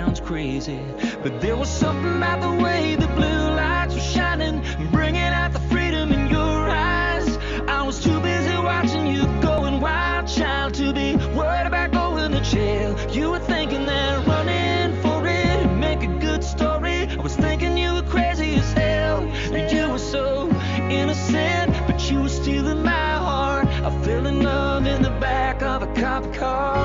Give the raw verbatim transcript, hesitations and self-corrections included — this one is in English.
sounds crazy, but there was something about the way the blue lights were shining, bringing out the freedom in your eyes. I was too busy watching you going wild, child, to be worried about going to jail. You were thinking that running for it would make a good story. I was thinking you were crazy as hell. You were so innocent, but you were stealing my heart. I fell in love in the back of a cop car.